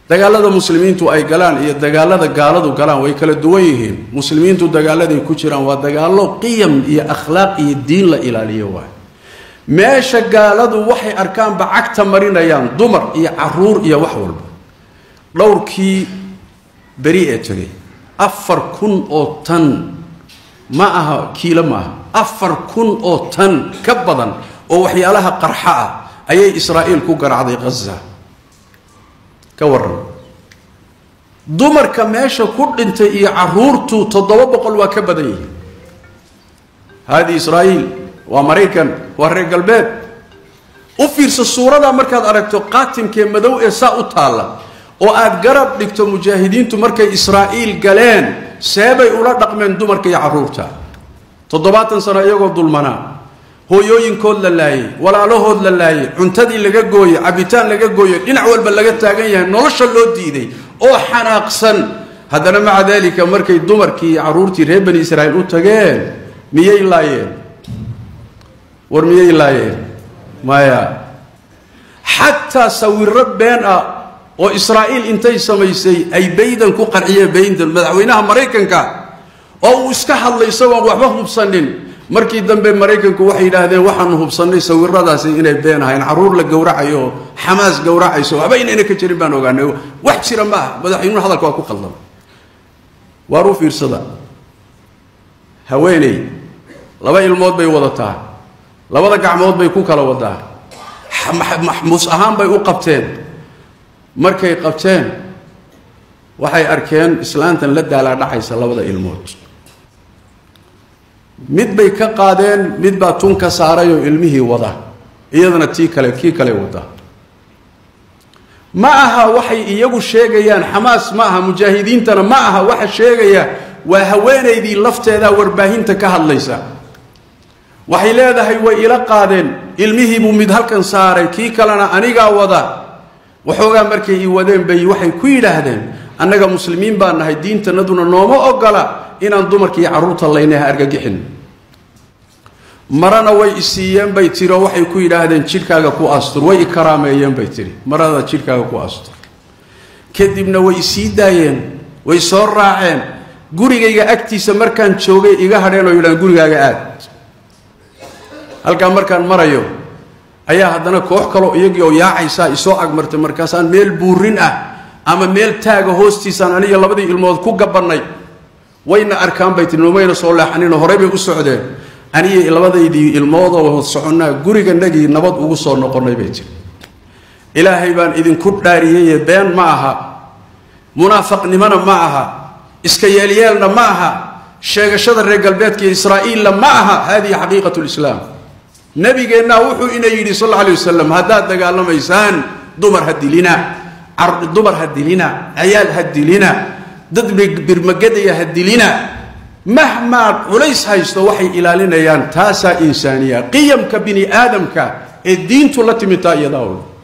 dagaalada muslimiintu ay galaan iyo dagaalada gaaladu galaan way kala duwan yihiin muslimiintu dagaaladay ku jiraan waa dagaalo qiyam iyo akhlaaq iyo diin la ilaaliyo waa meesha gaaladu waxay arkaan bacagta marinayaan dumar iyo caruur iyo wax walba dhowrkii bari ee tagay 4,000 oo tan ma aha kiilo ma aha 4,000 oo tan ka badan oo waxyaalaha qarxa ah ayay Israa'iil ku garacday Gaza كورن دمر كماشة كل انت يعرورتو 700 وكبدي هذه إسرائيل وأمريكا والرجال البيت وفيرس الصورة ده مركز أركتو قاتم كمدو إساء طالة وآد قرب لكتو مجاهدين تمركز إسرائيل قالين سابي أولاد من دمر كي يعرورتها 7 سنة يقول ظلمنا هو يوين كل للاي ولا له هود للاي عنتدي لقى جوي عبيتان لقى جوي إن عول بلقى تاجيه نلش اللود ديدي أو حناقصن هذا مع ذلك مركي دمركي عرورتي رهبن إسرائيل وتجين مية لاين ورمية لاين مايا حتى سوي الرب بين وإسرائيل انتي سميسي أي بيدن كو قرعية بيدن مدعوينها مريكن كا أو اسكح الله يسوى وحبهم بصنين markii dambe Mareykanku waxay yiraahdeen waxaan hubsanay sawiradaasi inay beenahay caruur la gowracayo Hamas gowracayso waxba inay ka jirin baan ogaanay wax jira ma madaxweynuhu hadalka waa ku qaldan waru fiirsada haweeney laba ilmood bay wadataa labada gacmood bay ku kala wadaa maxmuus ahaan bay u qabteen markay qabteen waxay arkeen islaantan la daala dhacaysa labada ilmood mid bay ka qaadeen mid baa tun ka saarayo ilmihii wada iyadana kii kale wada ma aha waxay iyagu sheegayaan Hamas ma aha mujaahidiintana ma aha waxa sheegaya waa haweeneydii lafteeda warbaahinta ka hadlaysa waxay leedahay way ila qaadeen ilmihii buu mid halkan saaray kii kalena aniga wada waxoogaa markay ii wadeen bay waxay ku yiraahdeen annaga muslimiin baan nahay diintanaduna nooma ogola inaan dumarkii caruurta leynaha argagixin marana way isiiyeen bay tiro waxay ku yiraahdeen jirkaaga ku astur way karaameeyeen bay tiri marada jirkaaga ku astur kadibna way sii daayeen way soo raaceen gurigayga agtiisa markaan joogay iga hadheen oo yiraahdeen gurigaaga aad halka markaan marayo ayaa haddana koox kale iyagii oo yaacaysa isoo agmartay markaasaan meel buurin ah ama meel taaga hoostiisaan aniga labadii ilmood ku gabanay wayna arkaan bay tilmaamayna soo laaxanina hore bay u socdeen aniga labadaydii ilmood oo soconaa guriga nagi nabad ugu soo noqonay bay tir ilaahay baan idin ku dhaariyay been ma aha munaafiqnimana ma aha iska yeelyeelna ma aha sheegashada reer galbeedka Israa'iil ma aha hadi xaqiiqatu islaam nabigeena wuxuu ina yiri sallallahu alayhi wasallam hadaa dagaalamaysaan dumar hadilina dumar hadilina ayaal hadilina dad birmagada hadilina مهما وليس هايستو وحي إلالينا يان تاسا إنسانية قيم كبني آدم الدين تلتمتا يداول